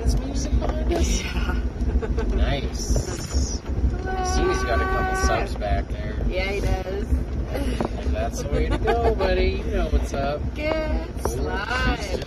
dance music behind us? Yeah. Nice. I see he's got a couple subs back there. Yeah, he does. And that's the way to go, buddy. You know what's up. Good slide.